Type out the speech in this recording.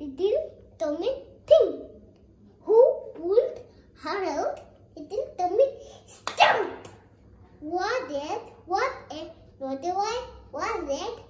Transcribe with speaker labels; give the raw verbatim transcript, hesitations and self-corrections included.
Speaker 1: little tummy thing. Who pulled her out? Little tummy stump. What that? What a not a why? Was that?